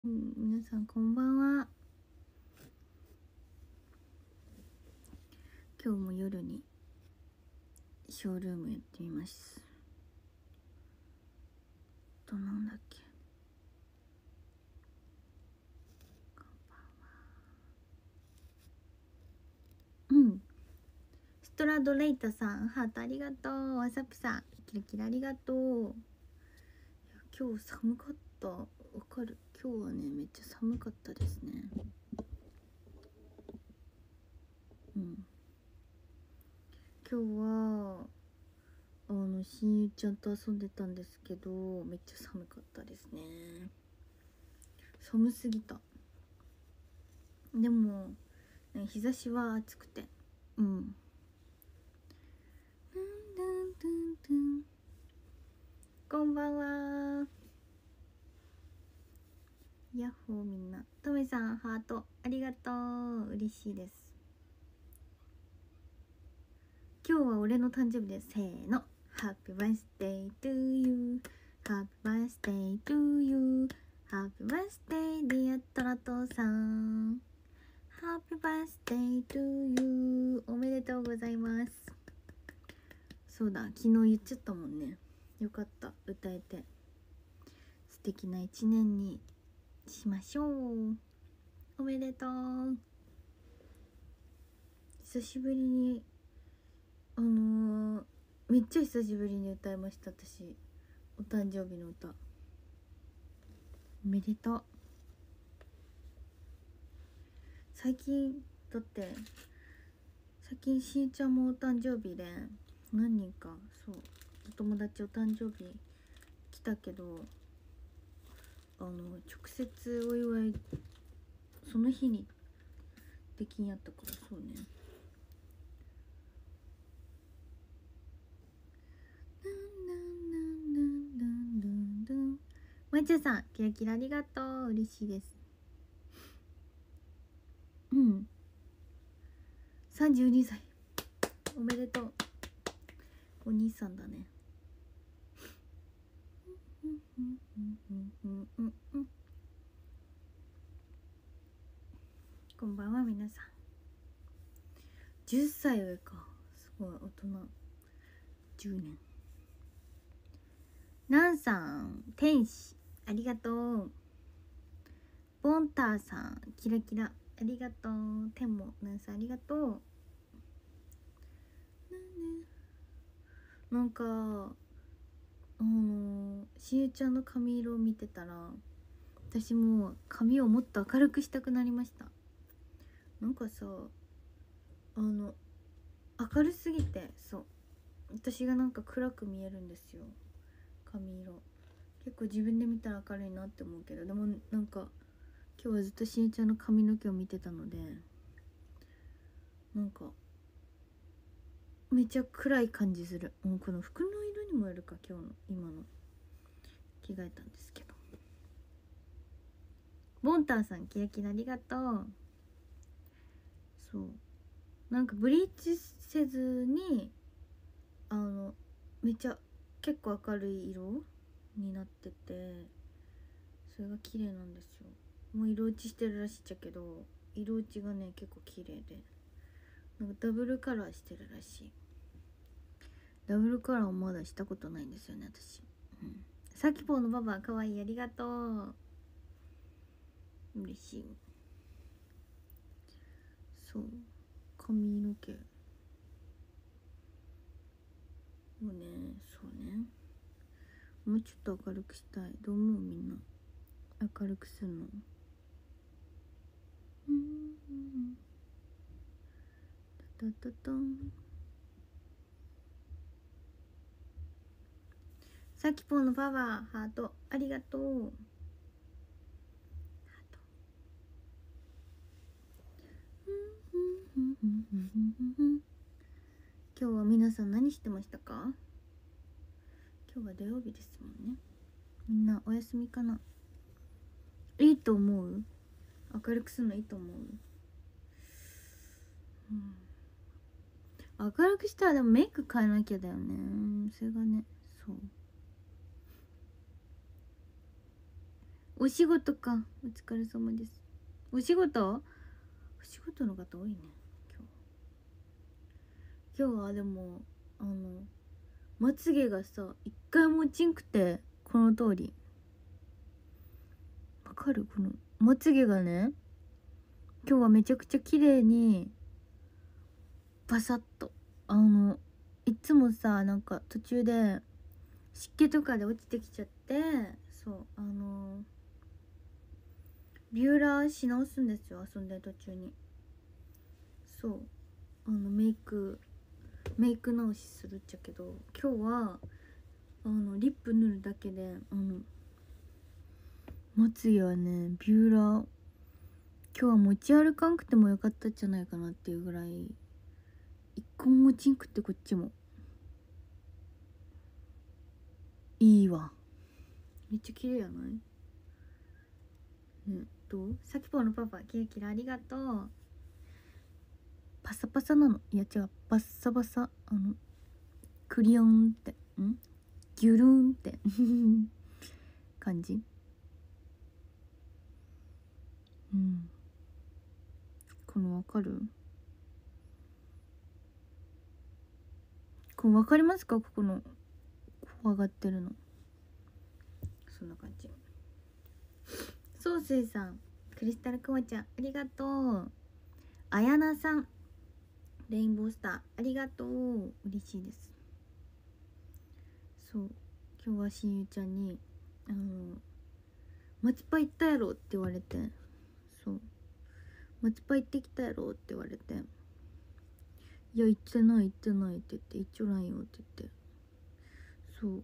皆さんこんばんは。今日も夜にショールームやってみます。なんだっけ。こんばんは。ストラドレイタさん、ハートありがとう。ワサプさん、キラキラありがとう。今日寒かった。わかる。今日はね、めっちゃ寒かったですね。今日は親友ちゃんと遊んでたんですけど、めっちゃ寒かったですね。寒すぎた。でも、ね、日差しは暑くて、こんばんは。ヤッホー。みんなトメさんハートありがとう。嬉しいです。今日は俺の誕生日です。せーの。Happy birthday to you Happy birthday to you Happy birthday dear トラトさん。 Happy birthday to you。 おめでとうございます。そうだ、昨日言っちゃったもんね。よかった、歌えて。素敵な一年にしましょう。おめでとう。久しぶりにめっちゃ久しぶりに歌いました。私お誕生日の歌。おめでとう。最近だって最近しんちゃんもお誕生日で何人かそうお友達お誕生日来たけど、直接お祝いその日にできんやったから。そうね。まちゃさんキラキラありがとう。嬉しいです。32歳おめでとう。お兄さんだね。こんばんは皆さん。10歳上か。すごい大人。10年。なんさん天使ありがとう。ボンターさんキラキラありがとう。てんもなんさんありがとう。なんかしゆちゃんの髪色を見てたら私も髪をもっと明るくしたくなりました。なんかさ明るすぎて、そう私がなんか暗く見えるんですよ、髪色。結構自分で見たら明るいなって思うけど、でもなんか今日はずっとしんちゃんの髪の毛を見てたので、なんかめっちゃ暗い感じする。もうこの服の色にもよるか。今の着替えたんですけど。ボンタンさんキラキラありがとう。そうなんかブリーチせずにめっちゃ結構明るい色になってて、それが綺麗なんですよ。もう色落ちしてるらしいっちゃけど、色落ちがね結構綺麗で、なんかダブルカラーしてるらしい。ダブルカラーをまだしたことないんですよね私。さきぽーのババかわいい、ありがとう。嬉しい。そう髪の毛もうね、そうね、もうちょっと明るくしたい。どう思うみんな。明るくするの。タタタタン。さきぽんのパワーハートありがとう。今日は皆さん何してましたか？今日は土曜日ですもんね。みんなお休みかな。いいと思う？明るくするのいいと思う？明るくしたらでもメイク変えなきゃだよね。それがね、そう。 お仕事か。お疲れ様です。お仕事の方多いね今日は。でもまつげがさ一回も落ちんくて、この通りわかる？このまつげがね、今日はめちゃくちゃ綺麗にバサッと、いつもさなんか途中で湿気とかで落ちてきちゃって、そうビューラーし直すんですよ、遊んでる途中に。そうメイク直しするっちゃけど、今日はリップ塗るだけでまつげはね、ビューラー今日は持ち歩かんくてもよかったんじゃないかなっていうぐらい、一個も落ちんくって、こっちもいいわ。めっちゃ綺麗やないね。どう？さきぽんのパパキラキラありがとう。パサパサなの？いや違う、バッサバサ、クリオンってギュルーンって感じ。このわかる？これわかりますか？ここの上がってるの、そんな感じ。そうすいさん、クリスタルクマちゃんありがとう。あやなさん、レインボースターありがとう。嬉しいです。そう今日はしんゆちゃんに松パ行ったやろって言われて、そう松パ行ってきたやろって言われて、いや行ってないって言って行っちょらんよって言って、そう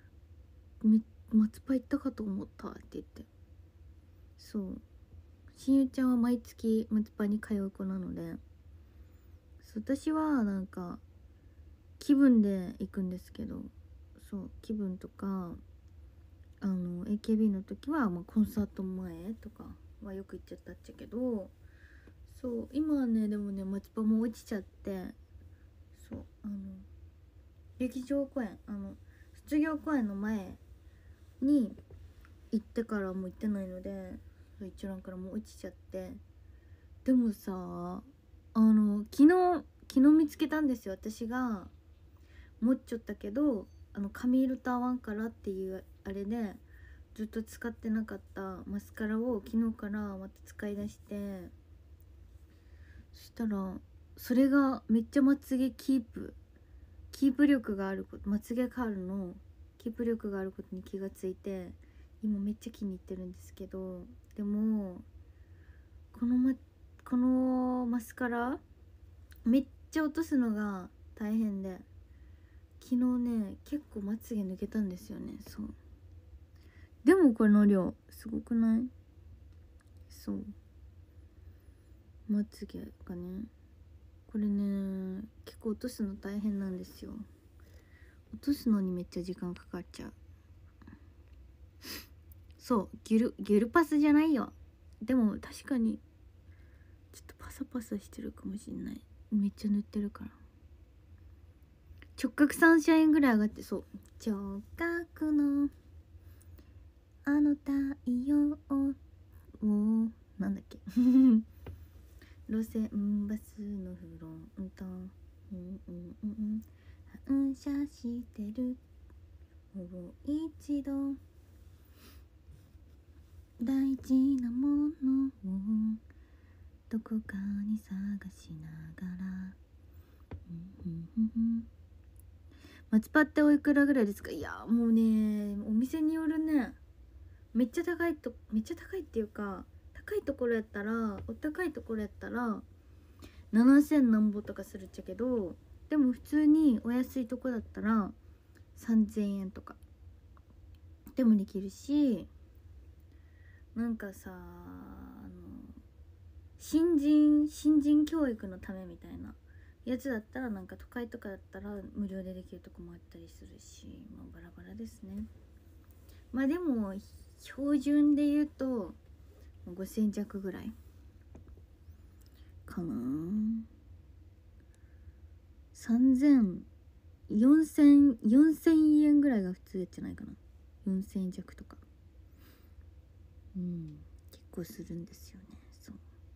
松パ行ったかと思ったって言って、そうしんゆちゃんは毎月松パに通う子なので、私はなんか気分で行くんですけど、そう気分とかAKB の時は、コンサート前とかはよく行っちゃったっちゃけど、そう今はね、でもね松パも落ちちゃって、そう劇場公演卒業公演の前に行ってからもう行ってないので、一覧からもう落ちちゃって。でもさ昨日見つけたんですよ。私が持っちゃったけど髪色と合わんからっていうあれでずっと使ってなかったマスカラを昨日からまた使い出して、そしたらそれがめっちゃまつげキープ力があること、まつげカールのキープ力があることに気がついて、今めっちゃ気に入ってるんですけど、でもこのマスカラめっちゃ落とすのが大変で、昨日ね結構まつげ抜けたんですよね。そうでもこの量すごくない？そうまつげがね、これね結構落とすの大変なんですよ。落とすのにめっちゃ時間かかっちゃう。そうギュルパスじゃないよ。でも確かにちょっとパサパサしてるかもしんない。めっちゃ塗ってるから。直角サンシャインぐらい上がって、そう直角の太陽をなんだっけ路線バスのフロント反射してる、もう一度大事なものをどこかに探しながら松パっておいくらぐらいですか？いやもうねお店によるね。めっちゃ高いっていうか、高いところやったらお高いところやったら7000なんぼとかするっちゃけど、でも普通にお安いとこだったら3000円とかでもできるし、なんかさ新人教育のためみたいなやつだったら、なんか都会とかだったら無料でできるとこもあったりするし、バラバラですね。でも標準で言うと5000弱ぐらいかな。4000円ぐらいが普通やっじゃないかな。4000円弱とか。 うん、結構するんですよね。そう、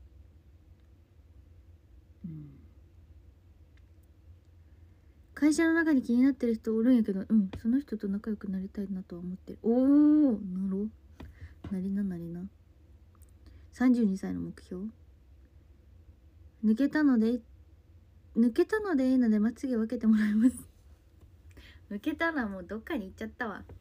うん、会社の中に気になってる人おるんやけど、その人と仲良くなりたいなとは思ってる。おお、なりななりな。32歳の目標、抜けたのでいいのでまつげ分けてもらいます。抜けたらもうどっかに行っちゃったわ。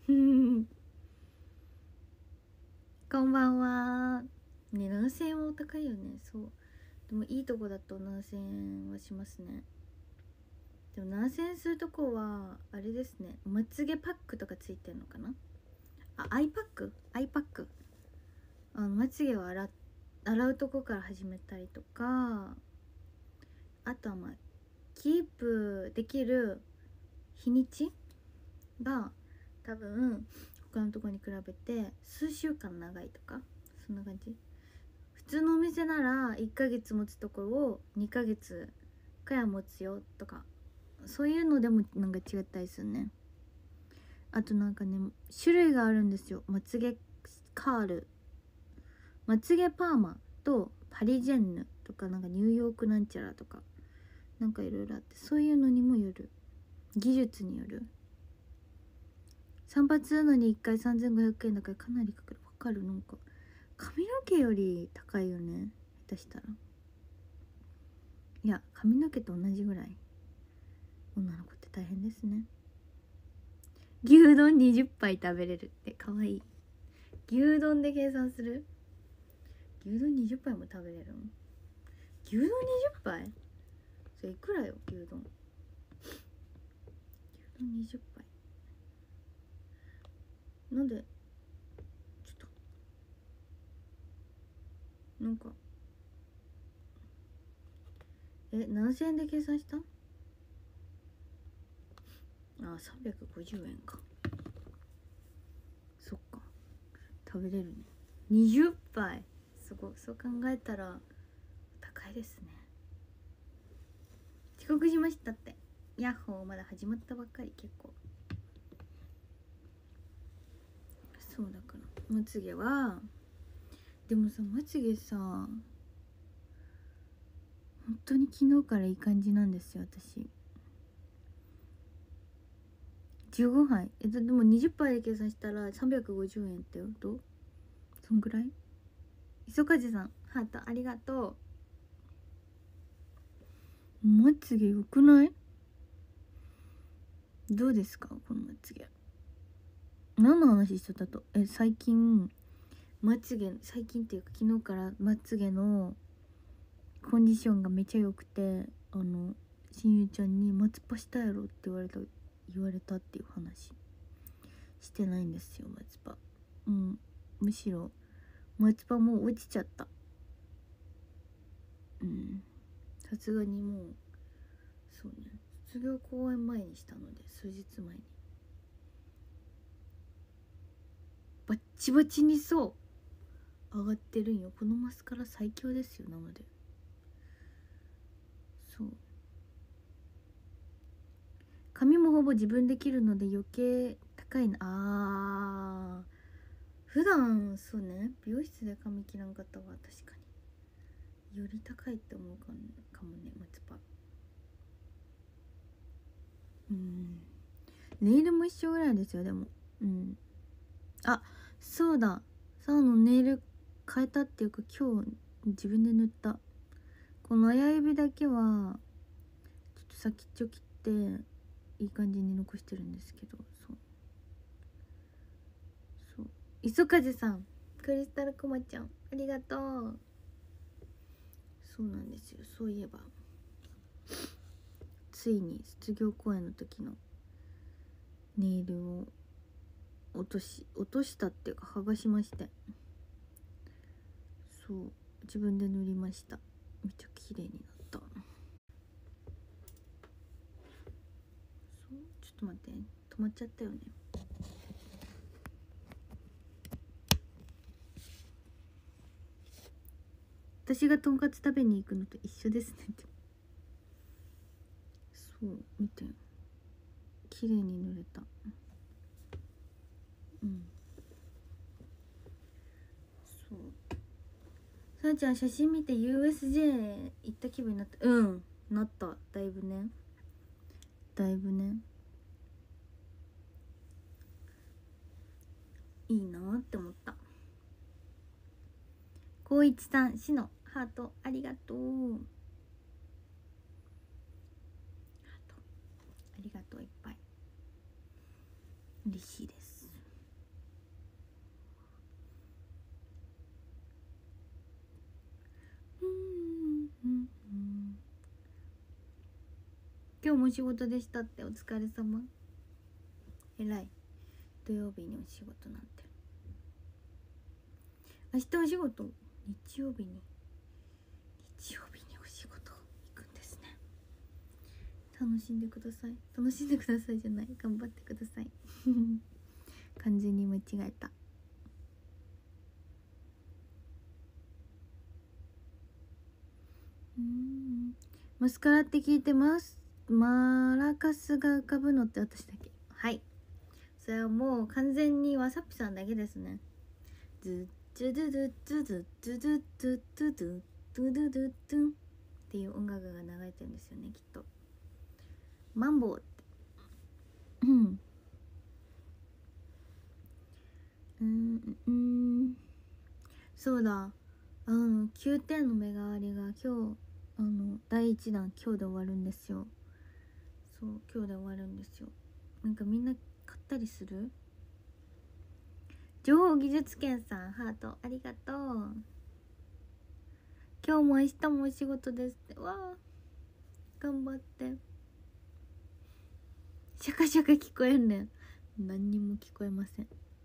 こんばんは。ね、7000円はお高いよね。そう。でもいいとこだと7000円はしますね。でも7000円するとこはあれですね、まつげパックとかついてんのかな。アイパック、まつげを洗うとこから始めたりとか、あとはキープできる日にちが多分他のとこに比べて数週間長いとか、そんな感じ。普通のお店なら1ヶ月持つところを2ヶ月くらい持つよとか、そういうのでもなんか違ったりするね。あとなんかね、種類があるんですよ。まつげカール、まつげパーマとパリジェンヌとか、なんかニューヨークなんちゃらとか、なんかいろいろあって、そういうのにもよる、技術による。散髪するのに1回3500円だからかなりかかる。わかる。なんか髪の毛より高いよね、下手したら。いや、髪の毛と同じぐらい。女の子って大変ですね。牛丼20杯食べれるってかわいい。牛丼で計算する。牛丼20杯も食べれるの。牛丼20杯、それいくらよ。牛丼20杯なんで、ちょっとなんか7000円で計算した。350円か。そっか、食べれるね。20杯、すごい。そう考えたら高いですね。遅刻しましたって。ヤッホー、まだ始まったばっかり。結構そうだから、まつげはでもさ、まつげさ本当に昨日からいい感じなんですよ私。15杯でも20杯で計算したら350円ってよ。どう、そんぐらい。磯風さんハートありがとう。まつげよくない？どうですかこのまつげ。何の話しちゃったと。最近最近っていうか昨日からまつげのコンディションがめちゃ良くて、親友ちゃんに松パしたやろって言われたっていう話してないんですよ。松パ、むしろ松パもう落ちちゃった。さすがにもう、そうね、卒業公演前にしたので、数日前にバッチバチにそう上がってるんよ。このマスカラ最強ですよ。なのでそう、髪もほぼ自分で切るので余計高いな。普段そうね、美容室で髪切らんかったわ。確かにより高いって思うかもね、松パ。ネイルも一緒ぐらいですよ。でもあ、そうだ、サオのネイル変えたっていうか今日自分で塗った。この親指だけはちょっと先っちょ切っていい感じに残してるんですけど、そう磯風さん、クリスタルコマちゃんありがとう。そうなんですよ。そういえばついに卒業公演の時のネイルを落としたっていうか剥がしまして、そう自分で塗りました。めっちゃ綺麗になった。そう、ちょっと待って、止まっちゃったよね。私がとんかつ食べに行くのと一緒ですねって。そう見て、綺麗に塗れた。 さあちゃん写真見て USJ 行った気分になった。うんなった。だいぶねいいなって思った。光一さん、しのハートありがとう。ハートありがとういっぱい。嬉しいです。今日も仕事でしたって。お疲れ様。えらい。土曜日にお仕事なんて。明日お仕事。日曜日にお仕事行くんですね。楽しんでください。楽しんでくださいじゃない、頑張ってください。完全に間違えた。マスカラって聞いてます。マラカスが浮かぶのって私だけ。はい、それはもう完全にわさぴさんだけですね。ズッズドゥドゥドゥドゥドゥドゥドゥドゥドゥドゥドゥドゥドゥっていう音楽が流れてるんですよね、きっと。マンボウってそうだ、9点の目代わりが今日第1弾今日で終わるんですよ。そう、今日で終わるんですよ。なんかみんな買ったりする？情報技術研さんハートありがとう。今日も明日もお仕事ですって。わあ頑張って。シャカシャカ聞こえんねん。何にも聞こえません。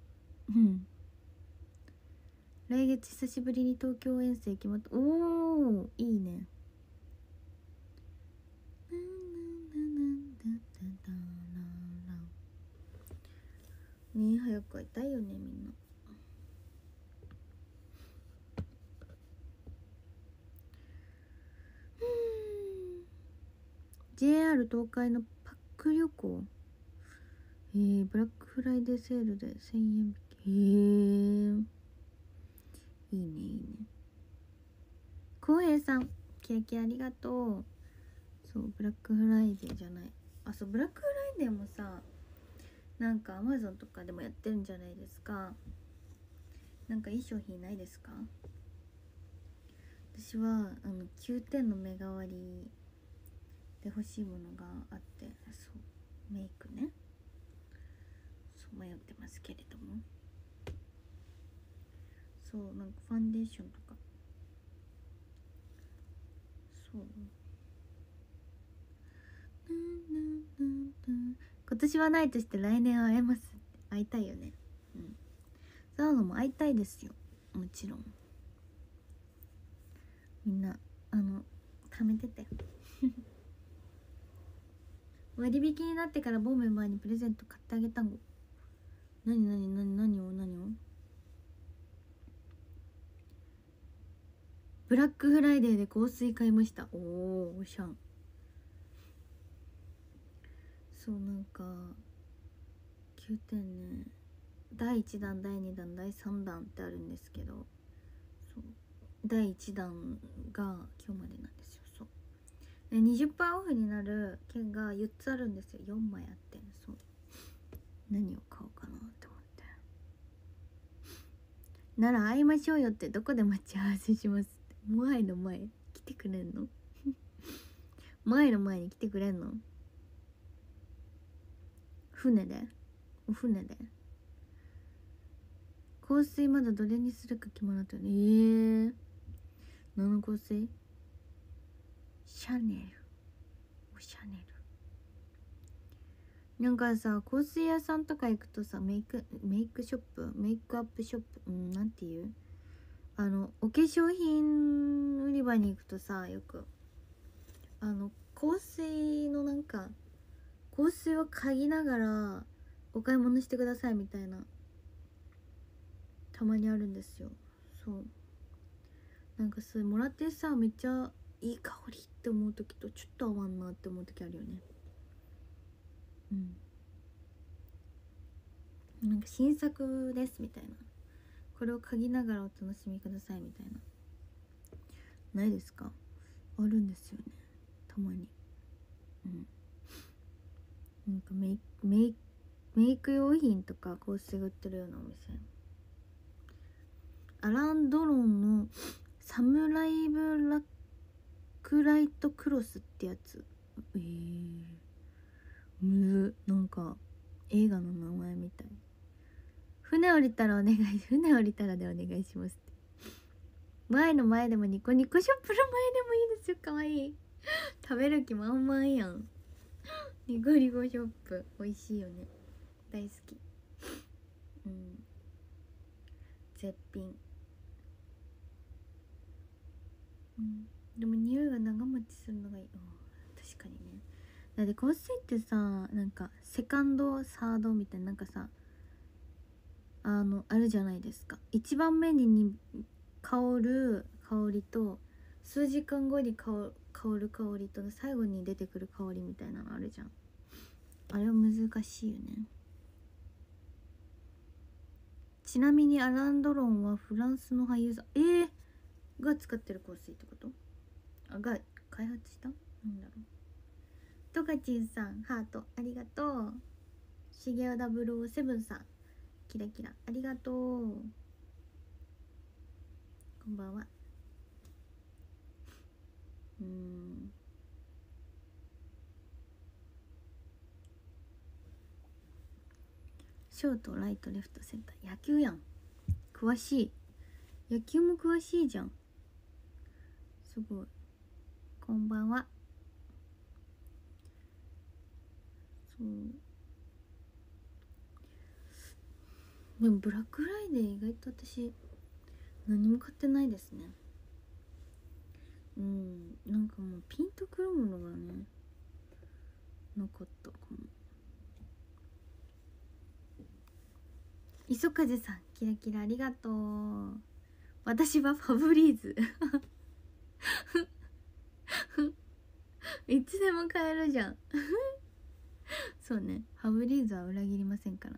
来月久しぶりに東京遠征決まった。おおいいね。ねえ早く会いたいよねみんな。JR 東海のパック旅行、ブラックフライデーセールで1000円引き。いいねいいね。浩平さんキラキラありがとう。そう、ブラックフライデーじゃない、そう、ブラックフライデーもさ、なんかアマゾンとかでもやってるんじゃないですか。なんかいい商品ないですか？私は9点の目代わりで欲しいものがあって、そうメイクね、そう迷ってますけれども、そうなんかファンデーションとか、そう今年はないとして来年は会えます。会いたいよね。そういうのも会いたいですよ、もちろん。みんな貯めてて割引になってから某メンバーにプレゼント買ってあげたの。何をブラックフライデーで香水買いました。おーおしゃん。そうなんか9点ね、第1弾第2弾第3弾ってあるんですけど、そう第1弾が今日までなんですよ。そうで 20% オフになる券が4つあるんですよ。4枚あって、そう何を買おうかなって思って。なら会いましょうよって。どこで待ち合わせしますって。前の前来てくれんの前の前に来てくれんの？船で香水まだどれにするか決まらんとね。何の香水？シャネル。なんかさ、香水屋さんとか行くとさ、メイクショップ、メイクアップショップ、なんていう、お化粧品売り場に行くとさ、よく香水のなんか香水を嗅ぎながらお買い物してくださいみたいな、たまにあるんですよ。そうなんかそれもらってさ、めっちゃいい香りって思う時とちょっと合わんなって思う時あるよね。なんか新作ですみたいな、これを嗅ぎながらお楽しみくださいみたいなないですか？あるんですよね、たまに。なんかメイク用品とか香水が売ってるようなお店。アラン・ドロンのサムライブラックライトクロスってやつ。なんか映画の名前みたい。船降りたらお願い、船降りたらでお願いしますって。前の前でもニコニコショップの前でもいいですよ。かわいい。食べる気満々やん。ニコニコショップ美味しいよね、大好き。絶品。でも匂いが長持ちするのがいい。確かにね。だって香水ってさ、なんかセカンドサードみたいな、なんかさ、あるじゃないですか。一番目に香る香りと、数時間後に香る香りと、最後に出てくる香りみたいなのあるじゃん。あれは難しいよね。ちなみにアラン・ドロンはフランスの俳優さんが使ってる香水ってこと？が開発した？なんだろう。トカチンさんハートありがとう。しげお007さんキラキラありがとう。こんばんは。ショートライトレフトセンター。野球やん。詳しい。野球も詳しいじゃん。すごい。こんばんは。でもブラックフライデー意外と私何も買ってないですね。なんかもうピンとくるものがねなかったかも。磯風さんキラキラありがとう。私はファブリーズいつでも買えるじゃんそうね、ファブリーズは裏切りませんから。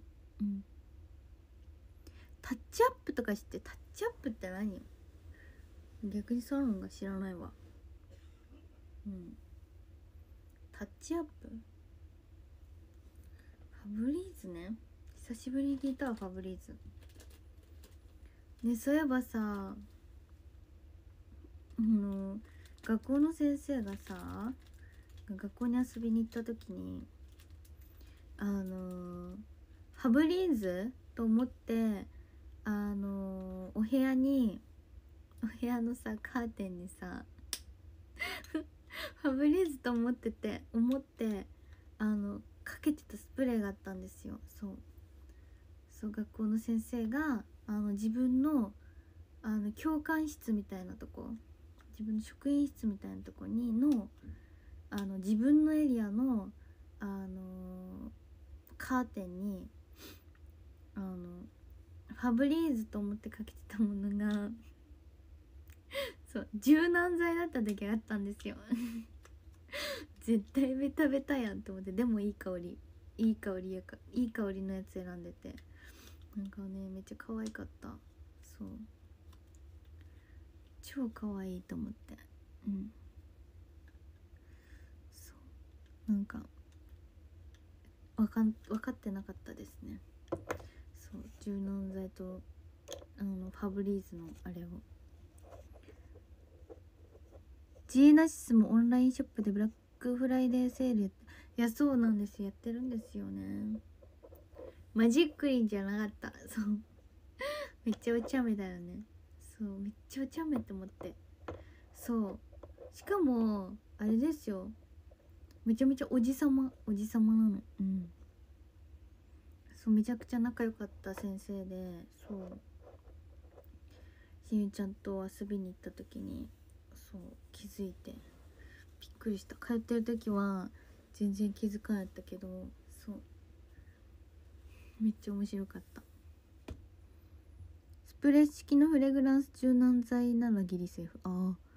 タッチアップとか知って？タッチアップって何？逆にソロンが知らないわ。タッチアップ、ファブリーズね。久しぶりに聞いたわ、ファブリーズね。そういえばさ、学校の先生がさ、学校に遊びに行った時にファブリーズと思ってお部屋のさカーテンにさファブリーズと思ってかけてたスプレーがあったんですよ。そう学校の先生が自分の教官室みたいなとこ、自分の職員室みたいなとこに自分のエリアのカーテンにファブリーズと思ってかけてたものがそう柔軟剤だった時があったんですよ絶対ベタベタやんと思って。でもいい香りのやつ選んでて、なんかねめっちゃ可愛かった。そう超可愛いと思って。そうなんか分かってなかったですね。そう柔軟剤とファブリーズのあれを。ジーナシスもオンラインショップでブラックフライデーセールやって、いやそうなんです、やってるんですよね。マジックリンじゃなかった。そうめっちゃお茶目だよね。そうめっちゃお茶目って思って。そうしかもあれですよ、めちゃめちゃおじさまなの。そうめちゃくちゃ仲良かった先生で、そうしゆちゃんと遊びに行った時にそう気づいてびっくりした。通ってる時は全然気づかなかったけど、そうめっちゃ面白かった。スプレー式のフレグランス柔軟剤ならギリセーフ。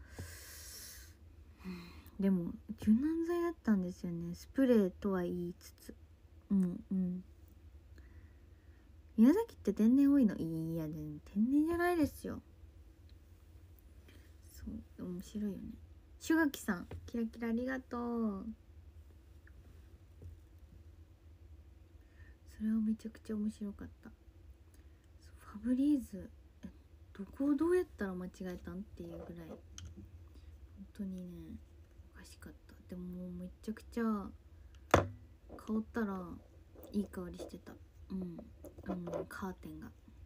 でも柔軟剤だったんですよね、スプレーとは言いつつ。宮崎って天然多いの？いや天然じゃないですよ。そう面白いよね。シュガキさんキラキラありがとう。それはめちゃくちゃ面白かった。ファブリーズどこをどうやったら間違えたんっていうぐらい本当にねおかしかった。でももうめちゃくちゃ香ったらいい香りしてた。カーテンが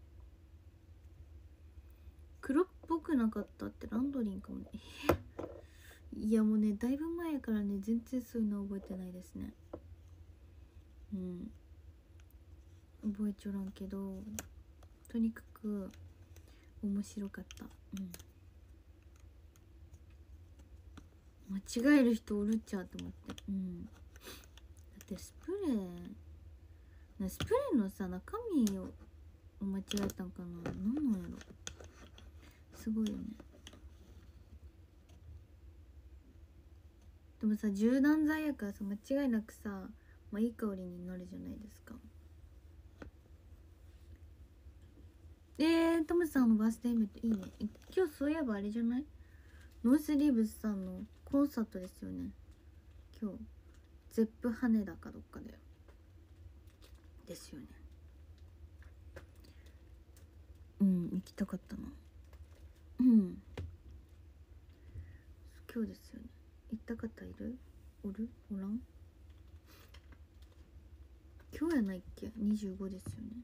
黒っぽくなかったってランドリンかもね。いやもうねだいぶ前からね全然そういうの覚えてないですね。覚えちょらんけどとにかく面白かった。間違える人おるっちゃと思って。だってスプレーのさ中身を間違えたんかな。なんなんやろ。すごいよね。でもさ柔軟剤やからさ間違いなくさ、いい香りになるじゃないですか。トムさんのバースデーイベントいいね。今日そういえばあれじゃない？ノースリーブスさんのコンサートですよね。今日ゼップ羽田かどっかでですよね。行きたかったな。今日ですよね。行った方いる？おらん？今日やないっけ？ 25 ですよね。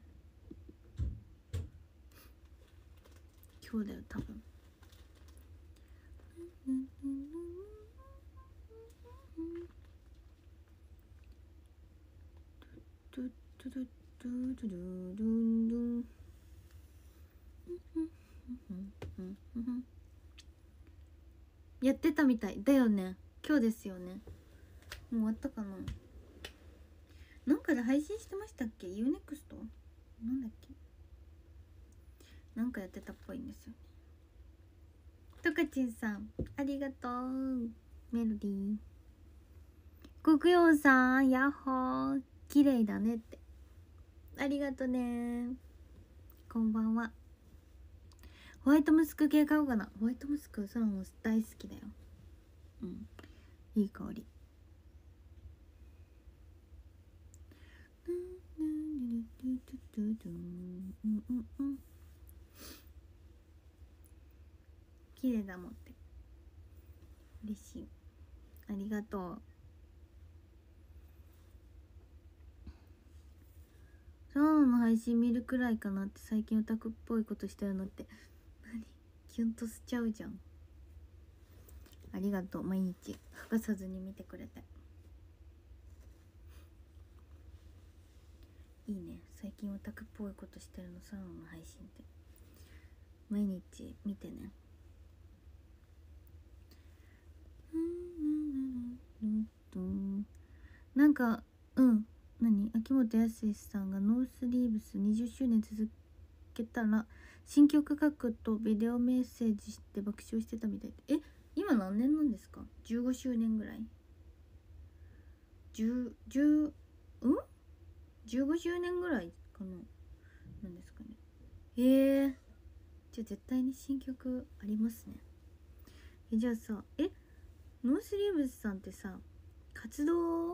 今日だよ多分。やってたみたいだよね。今日ですよね。もう終わったかな。なんかで配信してましたっけ？ UNEXT？ なんだっけ？なんかやってたっぽいんですよね。とかちんさんありがとう。メロディー国陽さんヤッホー綺麗だねってありがとね。こんばんは。ホワイトムスク系買おうかな。ホワイトムスクそらも大好きだよ。いい香り。綺麗だもんって嬉しい。ありがとう。サウナの配信見るくらいかなって。最近オタクっぽいことしてるのって何？キュンとしちゃうじゃん。ありがとう。毎日欠かさずに見てくれていいね。最近オタクっぽいことしてるのサウナの配信って毎日見てね。なんか秋元康さんがノースリーブス20周年続けたら新曲書くとビデオメッセージして爆笑してたみたいで。今何年なんですか？15周年ぐらい15周年ぐらいかな。なんですかね。じゃあ絶対に新曲ありますね。じゃあさノースリーブスさんってさ活動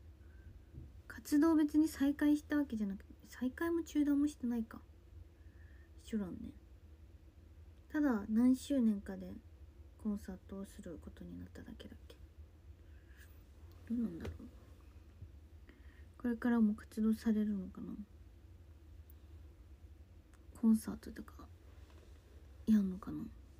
別に再開したわけじゃなくて、再開も中断もしてないか。一緒らんね。ただ何周年かでコンサートをすることになっただけだっけ。どうなんだろう。これからも活動されるのかな。コンサートとかやんのかな。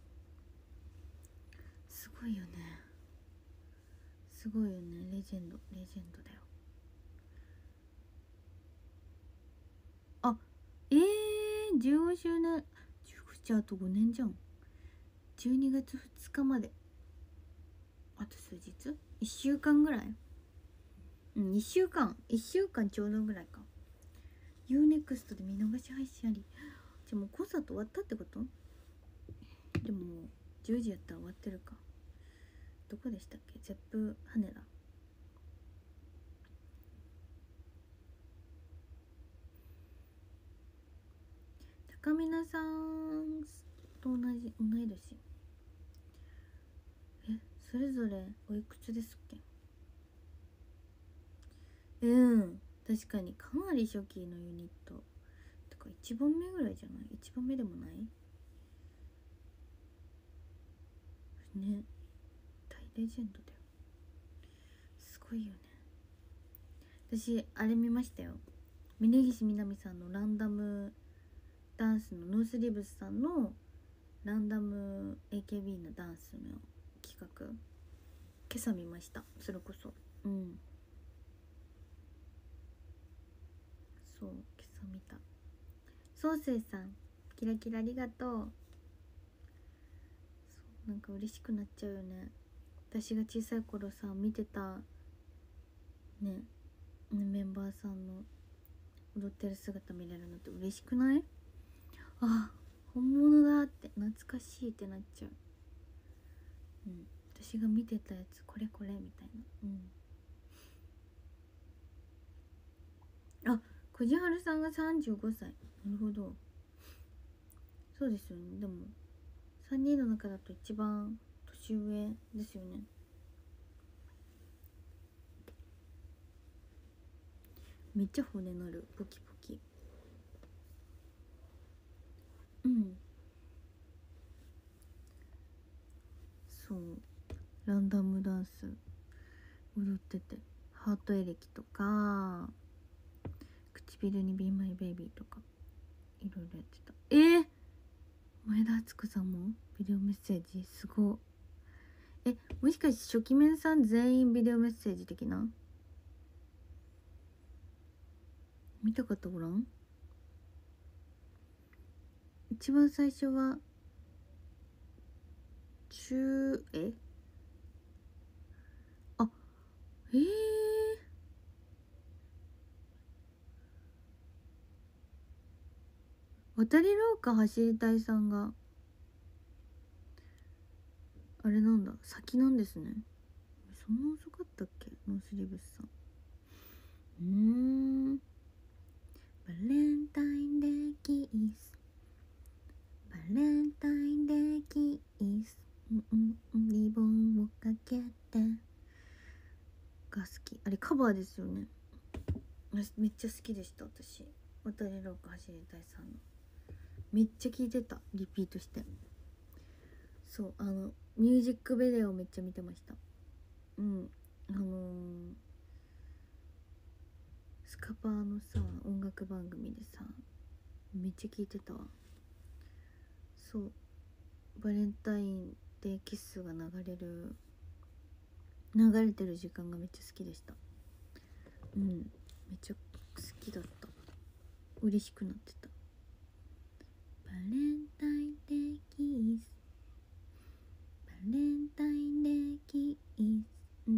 すごいよね。すごいよね。レジェンドだよ。15周年。じゃああと5年じゃん。12月2日まであと数日。1週間ぐらい。1週間ちょうどぐらいか。 UNEXT で見逃し配信あり。じゃあもうコンサート終わったってこと？でももう10時やったら終わってるか。どこでしたっけ？ゼップ羽田。高見菜さんと同い年。 それぞれおいくつですっけ？うん、確かにかなり初期のユニットとか1番目ぐらいじゃない？ 1 番目でもないね。大レジェンドだよ。すごいよね。私あれ見ましたよ、峯岸みなみさんのランダムダンスのノースリーブスさんのランダム AKB のダンスの企画、今朝見ました。それこそそう、今朝見た。そうせいさん、キラキラありがとう。そうなんか嬉しくなっちゃうよね。私が小さい頃さ見てたねメンバーさんの踊ってる姿見れるのって嬉しくない？あ、本物だって懐かしいってなっちゃう。私が見てたやつこれこれみたいな。あ、こじはるさんが35歳。なるほど。そうですよね。でも3人の中だと一番年上ですよね。めっちゃ骨なる、ポキポキ。そう、ランダムダンス踊ってて、ハートエレキとか唇にビーマイベイビーとかいろいろやってた。前田敦子さんもビデオメッセージすごい。もしかして初期面さん全員ビデオメッセージ的な？見た方おらん？一番最初はあ、渡り廊下走りたいさんがあれなんだ、先なんですね。そんな遅かったっけ、ノースリーブスさん。バレンタインデーキス、バレンタインデーキス、リボンをかけてが好き。あれカバーですよね。めっちゃ好きでした。私渡り廊下走りたいさんのめっちゃ聞いてた、リピートして。そう、ミュージックビデオめっちゃ見てました。スカパーのさ音楽番組でさめっちゃ聞いてたわ。そう、バレンタインでキスが流れてる時間がめっちゃ好きでした。めっちゃ好きだった。嬉しくなってた。バレンタインデーキス、バレンタインデーキス、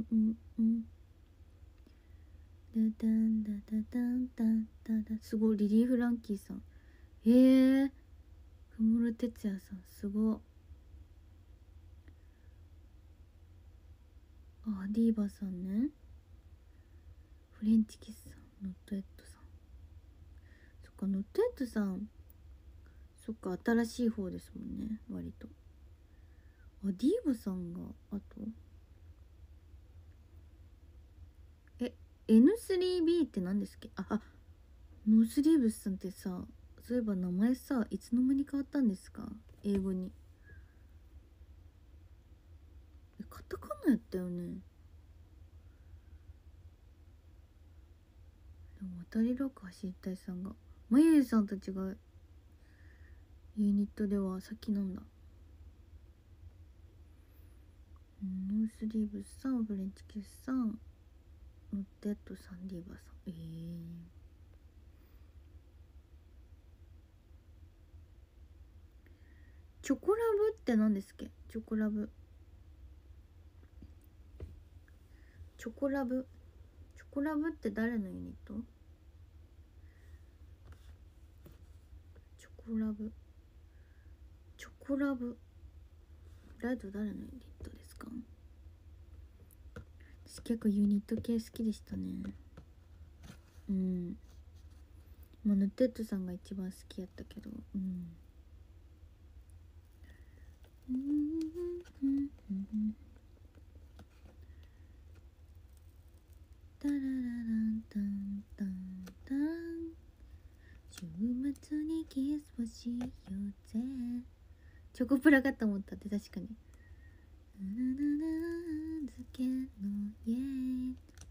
ダダンダダダンダダダ。すごい、リリー・フランキーさん。小室哲哉さんすごい。ディーバさんね。フレンチキスさん、ノットエッドさん。そっか、ノットエッドさん、そっか、新しい方ですもんね、割と。ディーバさんがあとN3B って何ですっけ？ノースリーブスさんってさ、そういえば名前さいつの間に変わったんですか？英語に。カタカナやったよね。でも渡り廊下走りたいさんが、まゆゆさんたちがユニットでは先なんだ。ノースリーブスさん、フレンチキスさん、ノットエッドさん、ディーバさん。チョコラブって何ですっけ？チョコラブ、チョコラブって誰のユニット？チョコラブ誰と誰のユニットですか？私結構ユニット系好きでしたね。ノットエッドさんが一番好きやったけど。 ぜ。チョコプラかと思ったって。確かになななな漬けの家、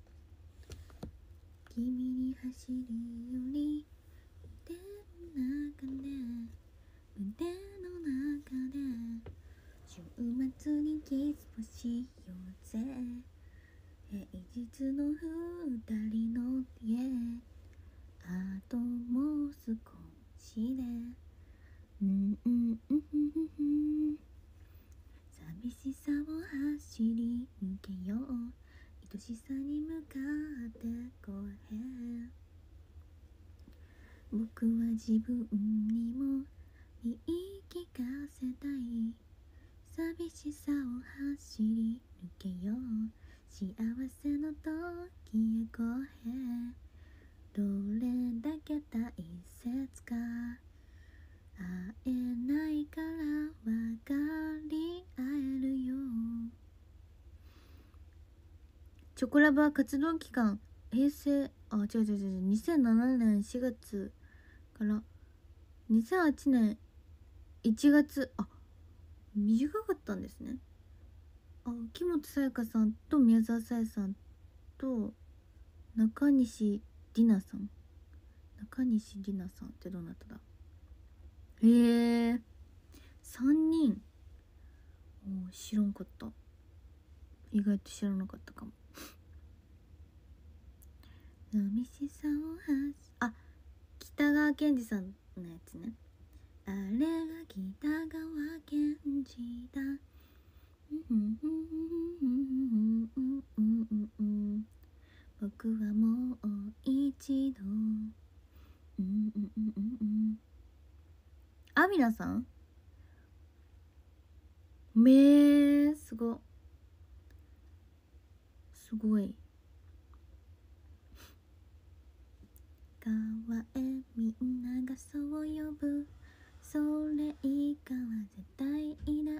君に走るより腕の中で、腕の中で週末にキスをしようぜ。平日の二人の家、あともう少しで寂しさを走り抜けよう、愛しさに向かって声、僕は自分にも言い聞かせたい、寂しさを走り抜けよう、幸せの時へ声、どれだけ大切か、会えないから分かり合えるよ。チョコラブは活動期間平成違う2007年4月から2008年1月、短かったんですね。木本沙耶香さんと宮沢沙耶さんと中西里奈さんってどなただ。へえ、3人。知らんかった。意外と知らなかったかも。寂しさを北川健二さんのやつね。あれが北川健二だ。僕はもう一度。アミナさん、すごい。川へみんながそう呼ぶ、それ以下は絶対いない。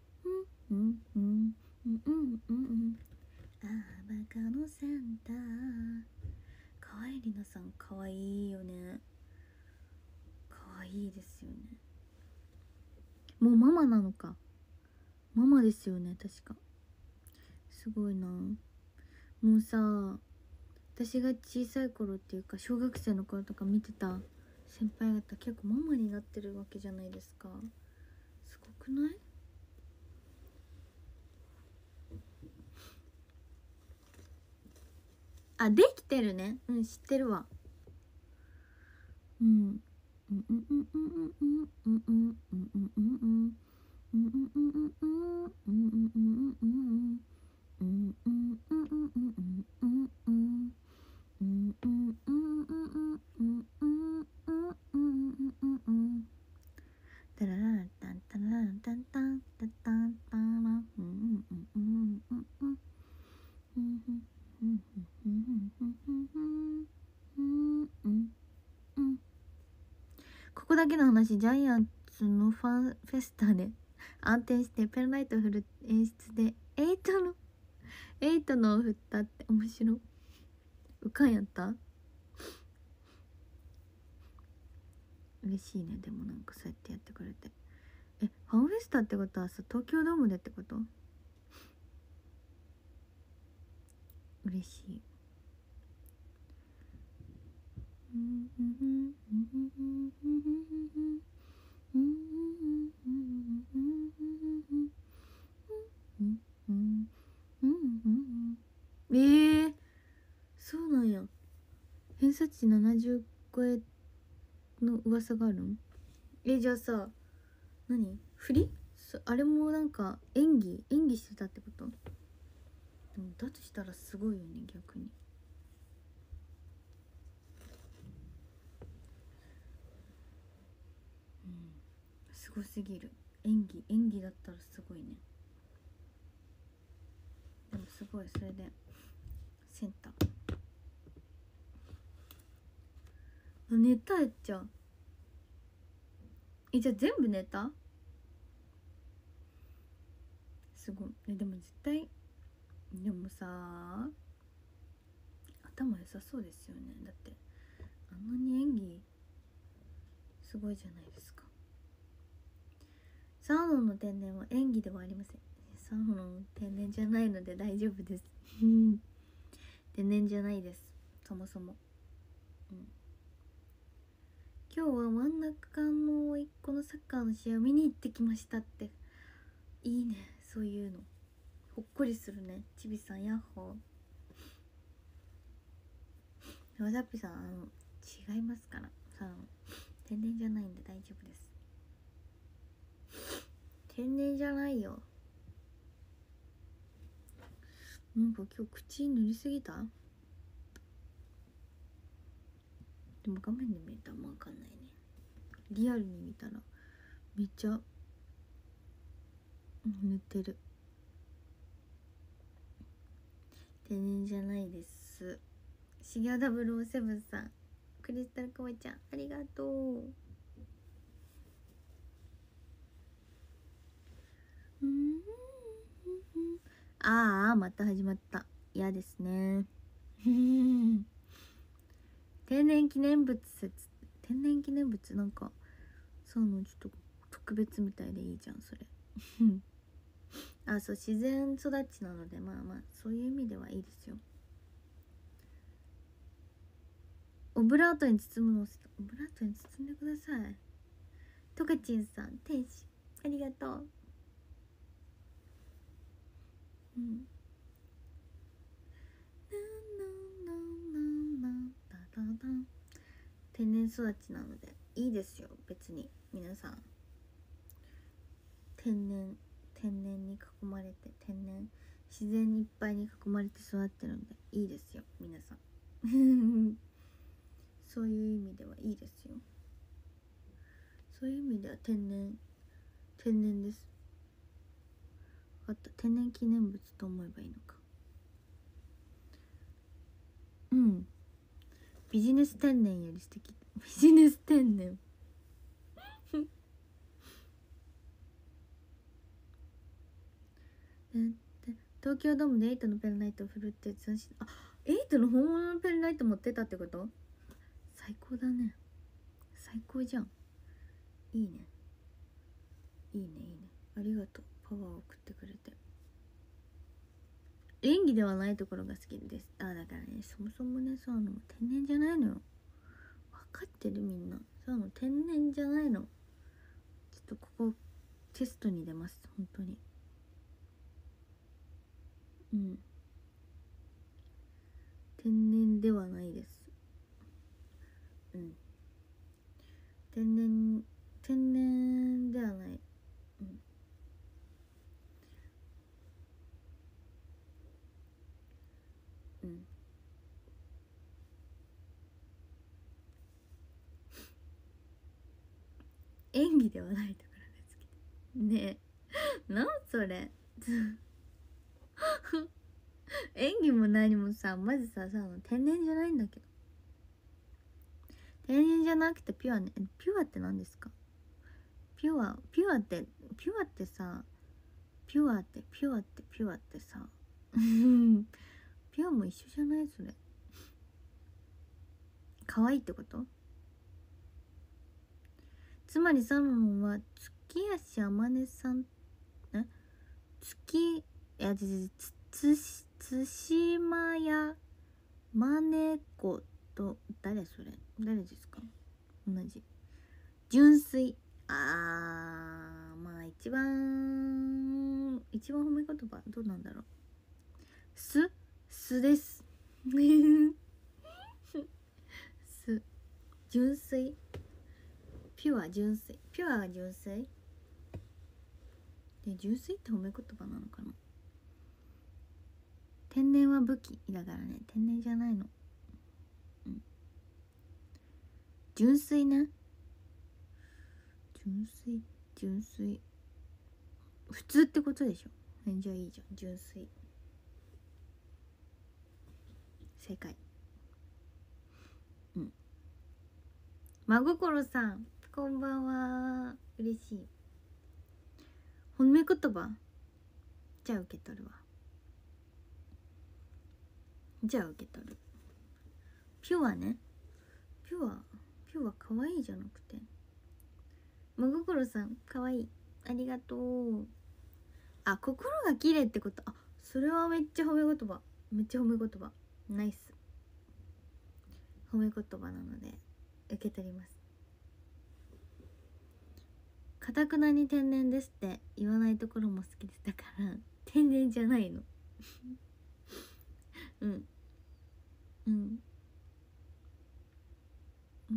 バカのセンター。河合里奈さんかわいいよね。かわいいですよね。もうママなのか。ママですよね、確か。すごいな。もうさ、私が小さい頃っていうか小学生の頃とか見てた先輩方結構ママになってるわけじゃないですか。すごくない？できてるね。知ってるわ。タラララタンタララタンタンタタンタラここだけの話、ジャイアンツのファンフェスタで暗転してペンライト振る演出でエイトのを振ったって面白い。うかんやった？嬉しいね。でもなんかそうやってやってくれて、ファンフェスタってことはさ、東京ドームでってこと？嬉しい。そうなんや。偏差値70超えの噂があるん？じゃあさ、何？振り？あれもなんか演技してたってこと？でもだとしたらすごいよね、逆に。すごすぎる。演技だったらすごいね。でもすごい、それでセンター寝たやっちゃう。じゃあ全部寝た？すごい。でも絶対、でもさ、頭良さそうですよね。だってあんなに演技すごいじゃないですか。 サーモンの天然は演技ではありません。サーモンの天然じゃないので大丈夫です天然じゃないです、そもそも。今日は真ん中の一個のサッカーの試合を見に行ってきましたって。いいね、そういうのほっこりするね。ちびさんヤッホー。わさっぴさん違いますからさ、天然じゃないんで大丈夫です。天然じゃないよ。なんか今日口塗りすぎた？でも画面で見たらわかんないね。リアルに見たらめっちゃ塗ってる。天然じゃないです。しぎゃ007さん、クリスタルかわいちゃんありがとう。ああまた始まった。嫌ですね天然記念物説。天然記念物なんかそうのちょっと特別みたいでいいじゃんそれあ、そう、自然育ちなのでまあまあそういう意味ではいいですよ。オブラートに包むの、オブラートに包んでください。トカチンさん、天使ありがとう。天然育ちなのでいいですよ別に。皆さん天然に囲まれて、自然にいっぱいに囲まれて育ってるんでいいですよ皆さんそういう意味ではいいですよ。そういう意味では天然です。分かった、天然記念物と思えばいいのか。ビジネス天然より素敵。ビジネス天然東京ドームで8のペンライトを振るって斬新。あ、8の本物のペンライト持ってたってこと？最高だね。最高じゃん。いいねいいねいいね、ありがとう。パワーを送ってくれて。演技ではないところが好きです。だからね、そもそもね、そう天然じゃないのよ。分かってるみんな。そう天然じゃないの。ちょっとここテストに出ます、本当に。天然ではないです。天然ではない。演技ではないところが好きねえ。なんそれ演技も何もさ、まずさ天然じゃないんだけど。天然じゃなくてピュアね。ピュアって何ですか？ピュアってさ、ピュアってさピュアも一緒じゃない？それ可愛いってこと？つまりサロンは月足あまねさん、対馬屋まねこと誰？それ誰ですか？同じ純粋。まあ一番褒め言葉どうなんだろう。すですす、純粋、ピュア純粋で、純粋って褒め言葉なのかな。天然は武器だからね、天然じゃないの。純粋ね。純粋普通ってことでしょ。じゃあいいじゃん、純粋。正解。真心さんこんばんは。嬉しい。褒め言葉じゃあ受け取るわ。じゃあ受け取る。ピュアね。ピュア可愛いじゃなくて。真心さん可愛い。 ありがとう。あ、心が綺麗ってこと。あ、それはめっちゃ褒め言葉。めっちゃ褒め言葉。ナイス。褒め言葉なので受け取ります。かたくなに天然ですって言わないところも好きです。だから天然じゃないの。うんうんうん。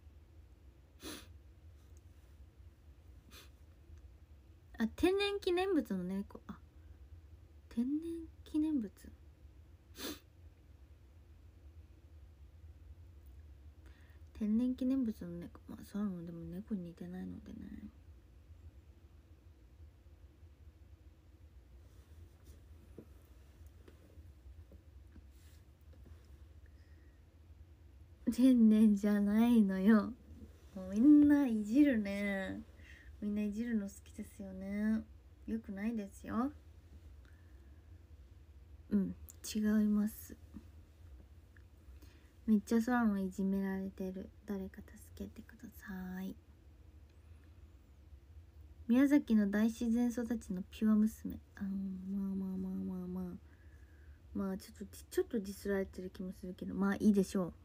あ、天然記念物の猫。あ、天然記念物。天然記念物の猫。まあそうなの。でも猫に似てないのでね。天然じゃないのよ。もうみんないじるね。みんないじるの好きですよね。よくないですよ。うん、違います。めっちゃ空もいじめられてる。誰か助けてください。宮崎の大自然育ちのピュア娘。まあちょっとディスられてる気もするけど、まあいいでしょう。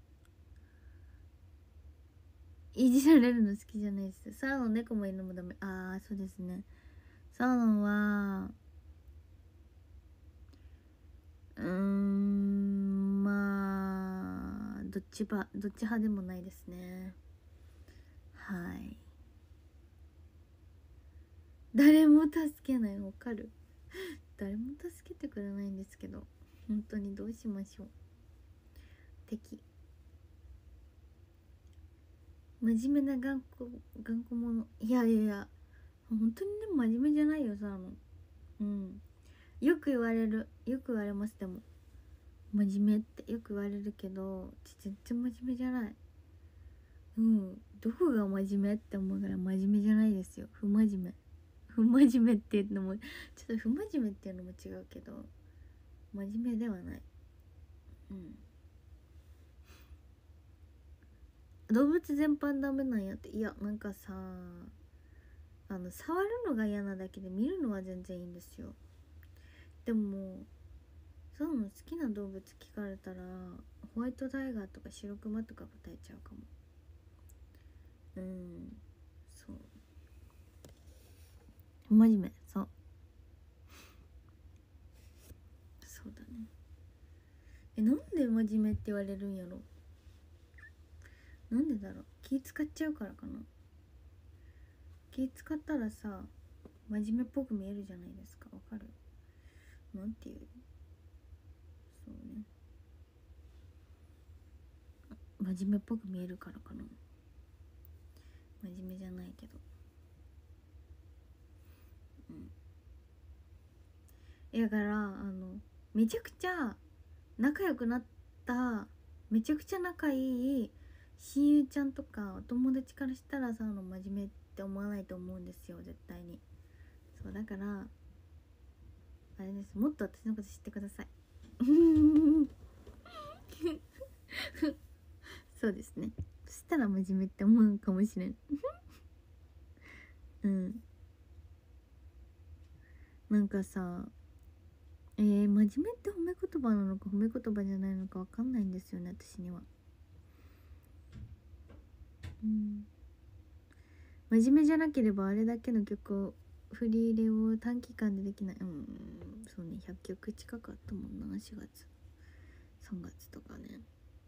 いじられるの好きじゃないです。サーノン猫もいるのもダメ。ああそうですね。サーノンはまあどっち派でもないですね。はい。誰も助けない。わかる。誰も助けてくれないんですけど、本当にどうしましょう。敵。真面目な頑固者。いやいや本当にでも真面目じゃないよさの。うん、よく言われます。でも真面目ってよく言われるけど全然真面目じゃない。うん、どこが真面目って思うから真面目じゃないですよ。不真面目っていうのもちょっと不真面目っていうのも違うけど真面目ではない。うん、動物全般ダメなんやって。いやなんかさ、触るのが嫌なだけで見るのは全然いいんですよ。でもそういうの好きな動物聞かれたらホワイトタイガーとかシロクマとか答えちゃうかも。うん、そう真面目。そうだね。なんで真面目って言われるんやろ。なんでだろう。気使っちゃうからかな。気使ったらさ真面目っぽく見えるじゃないですか。わかる。なんていう、そうね、真面目っぽく見えるからかな。真面目じゃないけど。うん、だからめちゃくちゃ仲良くなっためちゃくちゃ仲いい親友ちゃんとかお友達からしたらさ真面目って思わないと思うんですよ絶対に。そうだからあれです。もっと私のこと知ってください。そうですね。そしたら真面目って思うかもしれん。うん、なんかさ真面目って褒め言葉なのか褒め言葉じゃないのか分かんないんですよね私には。うん、真面目じゃなければあれだけの曲を振り入れを短期間でできない。そうね、100曲近くあったもんな。4月3月とかね。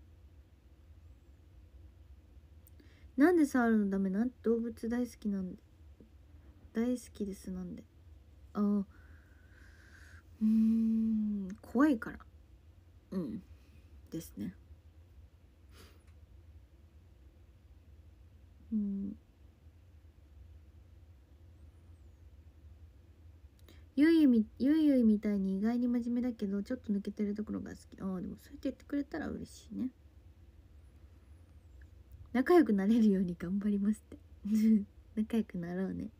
なんで触るのダメなんて。動物大好きなんで。大好きですなんで。あ、怖いから。うんですね。ゆいゆいみたいに意外に真面目だけどちょっと抜けてるところが好き。でもそうやって言ってくれたら嬉しいね。仲良くなれるように頑張りますって仲良くなろうね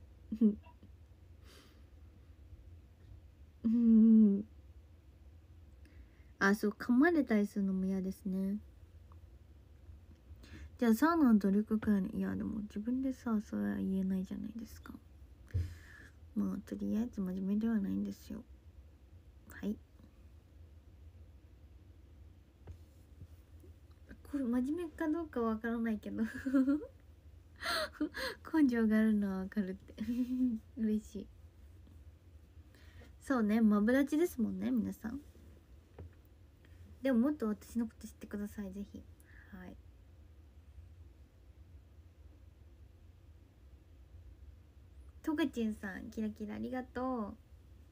あ、そう、噛まれたりするのも嫌ですね。じゃあサーナの努力くらいに。いやでも自分でさそれは言えないじゃないですか。 もうとりあえず真面目ではないんですよ。はい、これ真面目かどうかわからないけど根性があるのはわかるって嬉しい。そうね、マブダチですもんね皆さん。でももっと私のこと知ってください、ぜひ。はい、トガチンさんキラキラありがとう。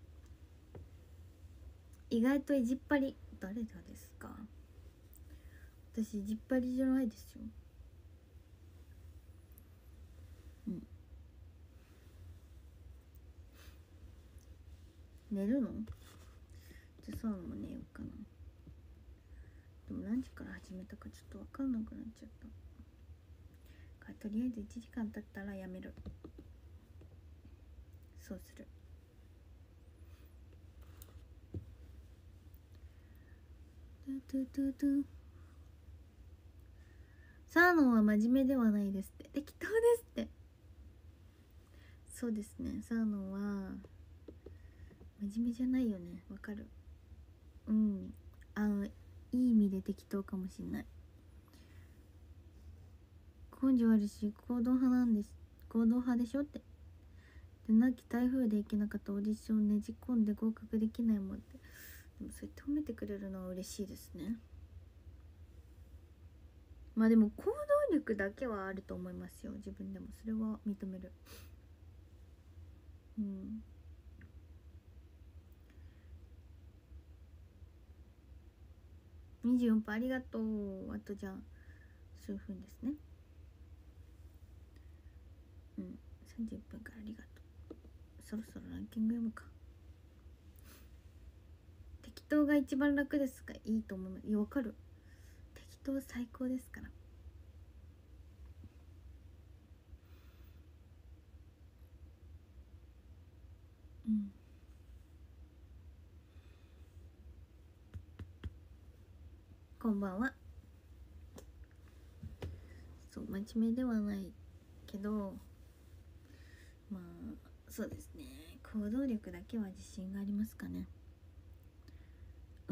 意外と意地っ張り、誰だですか？私意地っ張りじゃないですよ。うん、寝るの？じゃあそうなのも寝ようかな。でも何時から始めたかちょっと分かんなくなっちゃったから、とりあえず1時間経ったらやめる。そうする。トゥトゥトゥサーノンは真面目ではないですって。適当ですって。そうですね、サーノンは真面目じゃないよね。わかる。うん、いい意味で適当かもしんない。根性あるし行動派なんです。行動派でしょって。でなき台風で行けなかったオーディションねじ込んで合格できないもんって。でもそうやって褒めてくれるのは嬉しいですね。まあでも行動力だけはあると思いますよ、自分でも。それは認める。うん、24分ありがとう。あとじゃあ数分ですね。うん、30分からありがとう。そろそろランキング読むか。適当が一番楽ですがいいと思います。いや、わかる。適当最高ですから。うん、こんばんは。そう真面目ではないけど、まあそうですね、行動力だけは自信がありますかね。うん、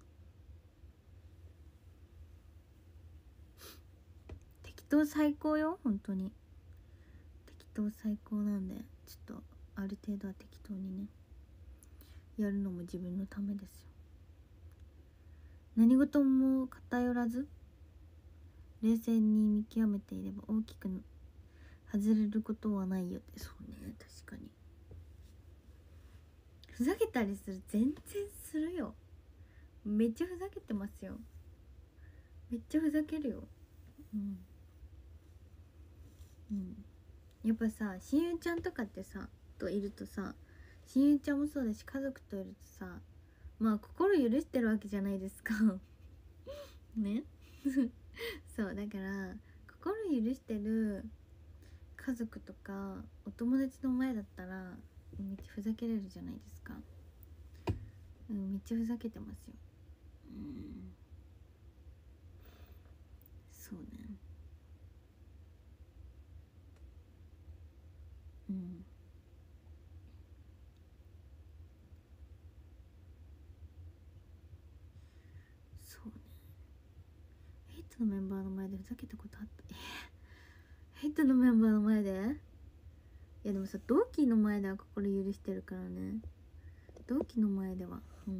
適当最高よ本当に。適当最高なんで、ちょっとある程度は適当にねやるのも自分のためですよ。何事も偏らず冷静に見極めていれば大きく外れることはないよって。そうね、確かに。ふざけたりする、全然するよ。めっちゃふざけてますよ。めっちゃふざけるよ。うんうん、やっぱさ、親友ちゃんとかってさといるとさ、親友ちゃんもそうだし家族といるとさ、まあ心許してるわけじゃないですかねそうだから、心許してる家族とかお友達の前だったらめっちゃふざけれるじゃないですか。うん、めっちゃふざけてますよ。うん、そうね。うん、そうね。ヘイトのメンバーの前でふざけたことあった？ヘイトのメンバーの前で？いやでもさ、同期の前では心許してるからね。同期の前では、うん、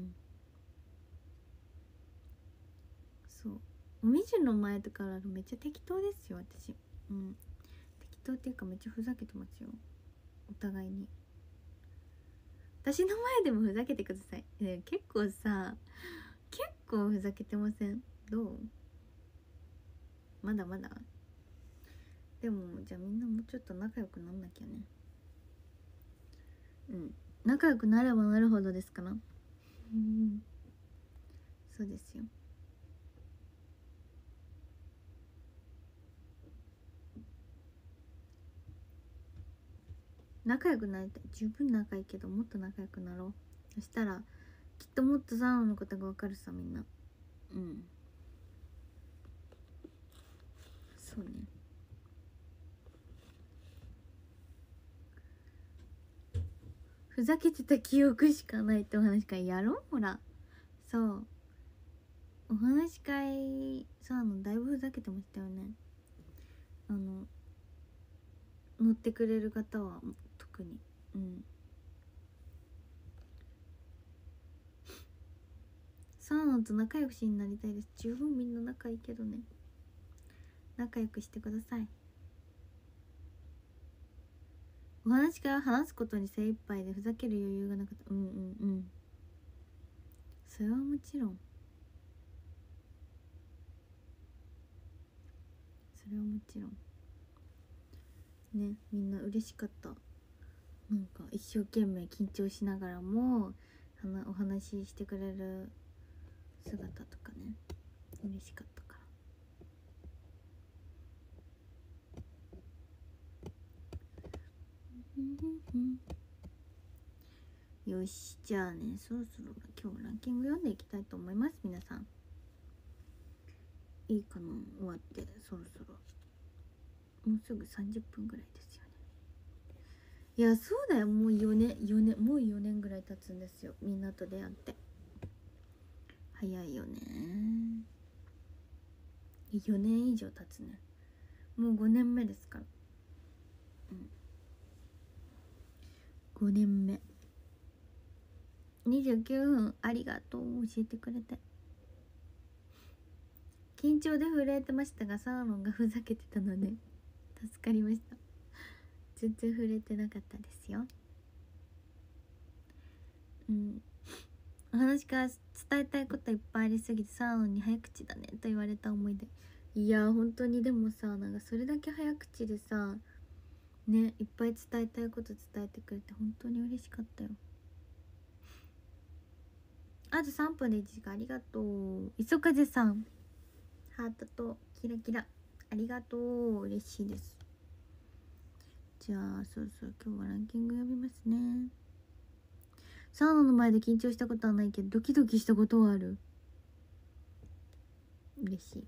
そう。おみじゅの前とかだとめっちゃ適当ですよ私。うん、適当っていうかめっちゃふざけてますよ、お互いに。私の前でもふざけてください。結構さ、結構ふざけてません？どう？まだまだ？でもじゃあみんなもうちょっと仲良くなんなきゃね。うん、仲良くなればなるほどですから。うん、そうですよ。仲良くなりたい。十分仲いいけどもっと仲良くなろう。そしたらきっともっとサウナのことが分かるさ、みんな。うん、そうね。 ふざけてた記憶しかないってお話会やろう。ほら、そうお話し会さだいぶふざけてましたよね。乗ってくれる方は特にサーノと仲良しになりたいです。十分みんな仲いいけどね。仲良くしてください。お話し会は話すことに精一杯でふざける余裕がなかった。それはもちろん、それはもちろんね。みんな嬉しかった。なんか一生懸命緊張しながらもお話ししてくれる姿とかね、嬉しかったから。よし、じゃあね、そろそろ今日ランキング読んでいきたいと思います。皆さんいいかな。終わってそろそろもうすぐ30分ぐらいですよね。いや、そうだよ。もう4年ぐらい経つんですよ、みんなと出会って。早いよね。4年以上経つね。もう5年目ですから。5年目。29分ありがとう、教えてくれて。緊張で震えてましたが、サーモンがふざけてたので助かりました。全然震えてなかったですよ。お話から伝えたいこといっぱいありすぎて、サーモンに早口だねと言われた思い出。いや本当に。でもさ、なんかそれだけ早口でさね、いっぱい伝えたいこと伝えてくれて本当に嬉しかったよ。あと3分で1時間。ありがとう。磯風さん、ハートとキラキラありがとう。嬉しいです。じゃあそろそろ今日はランキング読みますね。サウナの前で緊張したことはないけどドキドキしたことはある。嬉し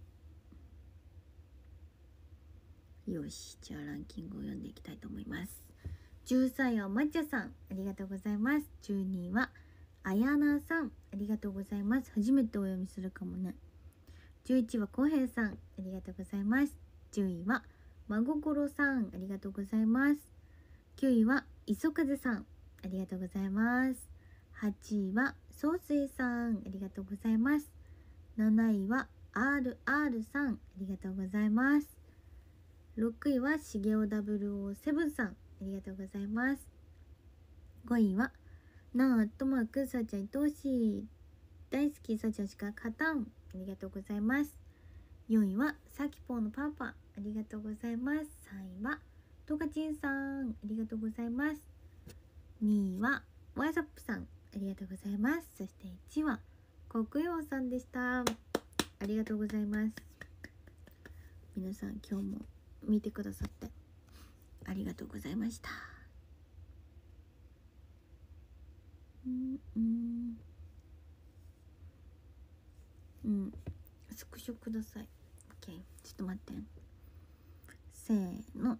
い。よし、じゃあランキングを読んでいきたいと思います。13位はまっちゃさん、ありがとうございます。12位はあやなさん、ありがとうございます。初めてお読みするかもね。11位はこうへいさん、ありがとうございます。10位はまごころさん、ありがとうございます。9位は磯風さん、ありがとうございます。8位はそうすいさん、ありがとうございます。7位は RR さん、ありがとうございます。6位はしげお007さん、ありがとうございます。5位はなあとまくさちゃん愛おしい大好きさちゃんしか勝たん、ありがとうございます。4位はさきぽーのパパ、ありがとうございます。3位はとかちんさん、ありがとうございます。2位はワイサップさん、ありがとうございます。そして1位は国陽さんでした。ありがとうございます。皆さん今日も見てくださってありがとうございました。スクショください。 OK、 ちょっと待って。せーの。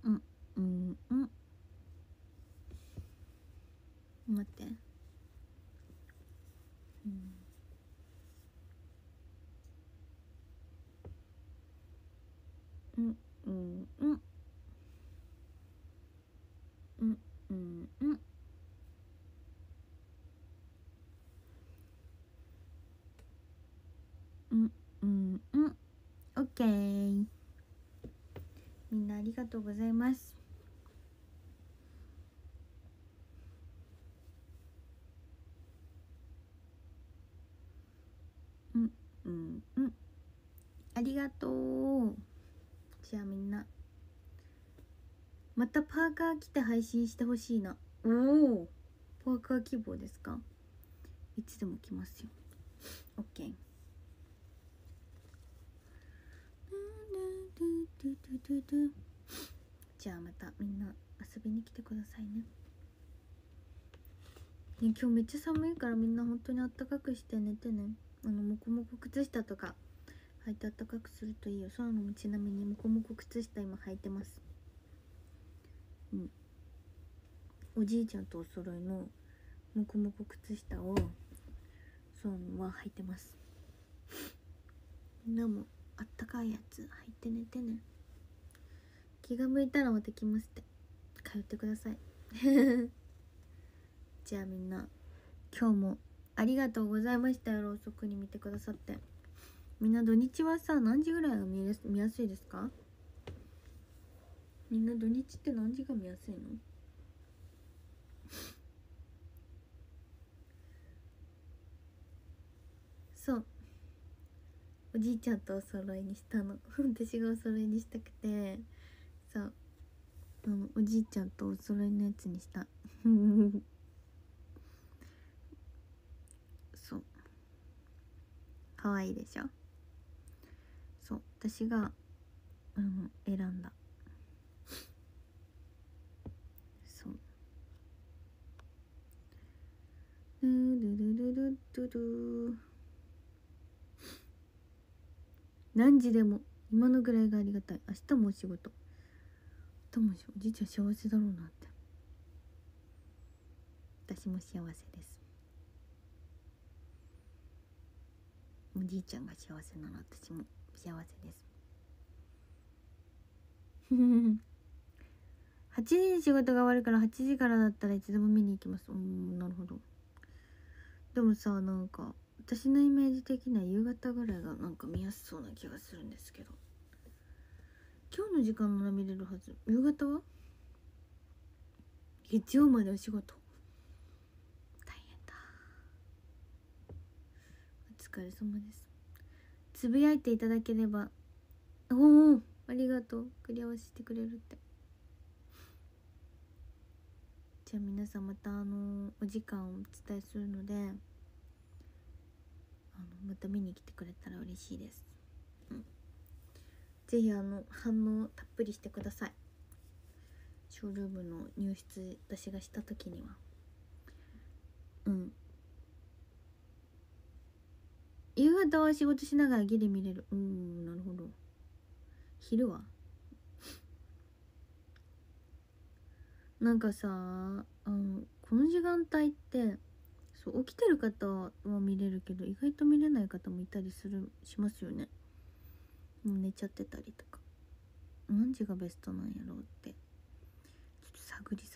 待って。オッケー。みんなありがとうございます。ありがとう。じゃあみんなまたパーカー着て配信してほしいな。おお、パーカー希望ですか？いつでも来ますよ。オッケー。じゃあまたみんな遊びに来てくださいね。今日めっちゃ寒いからみんな本当にあったかくして寝てね。もこもこ靴下とか履いてあったかくするといいよ。そうなのもちなみにもこもこ靴下今履いてます。 おじいちゃんとお揃いのもこもこ靴下をそうは履いてます。みんなもあったかいやつ履いて寝てね。気が向いたらまた来ますって通ってくださいじゃあみんな今日もありがとうございましたよ。夜遅くに見てくださって。みんな土日はさ何時ぐらいが見やすいですか？みんな土日って何時が見やすいの？そうおじいちゃんとお揃いにしたの私がお揃いにしたくて、そうおじいちゃんとお揃いのやつにしたそう可愛いでしょ。そう私が選んだ。そうルルルルルルル何時でも今のぐらいがありがたい。明日もお仕事。明日もおじいちゃん幸せだろうなって。私も幸せです。おじいちゃんが幸せなら私も幸せです8時に仕事が終わるから8時からだったらいつでも見に行きます。なるほど。でもさなんか私のイメージ的には夕方ぐらいがなんか見やすそうな気がするんですけど、今日の時間なら見れるはず。夕方は月曜までお仕事大変だ。お疲れ様です。つぶやいていただければ。おおありがとう。クリアをしてくれるって。じゃあ皆さんまたお時間をお伝えするのでまた見に来てくれたら嬉しいです。ぜひ反応たっぷりしてください。ショールームの入室私がした時には夕方は仕事しながらギリ見れる。なるほど。昼はなんかさこの時間帯ってそう起きてる方は見れるけど意外と見れない方もいたりしますよね。もう寝ちゃってたりとか。何時がベストなんやろうってちょっと探り、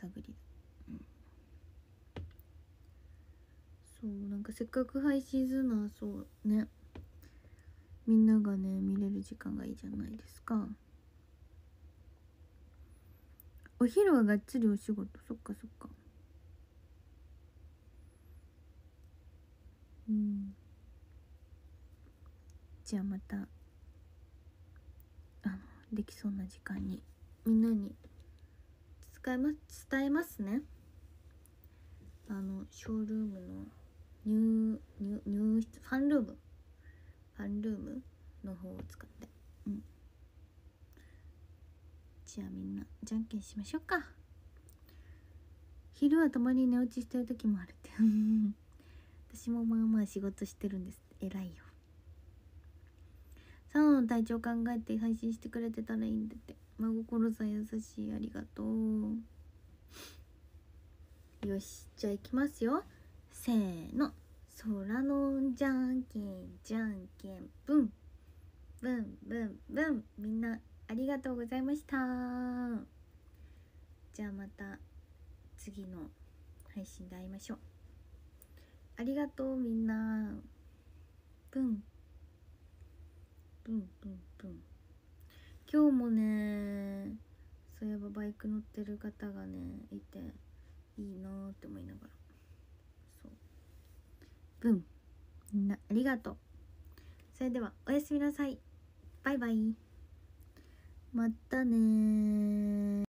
そうなんかせっかく配信するのはそうねみんながね見れる時間がいいじゃないですか。お昼はがっつりお仕事。そっかじゃあまたできそうな時間にみんなに伝えますね。ショールームの入室ファンルームの方を使ってじゃあみんなじゃんけんしましょうか。昼はたまに寝落ちしてる時もあるって私もまあまあ仕事してるんです。偉いよ。サナの体調考えて配信してくれてたらいいんだって。真心さん優しい。ありがとう。よしじゃあいきますよ。せーの。空のじゃんけんブンブンブン。みんなありがとうございました。じゃあまた次の配信で会いましょう。ありがとうみんな。ブン今日もねそういえばバイク乗ってる方がねいていいなーって思いながらそうみんなありがとう。それではおやすみなさい。バイバイ。またねー。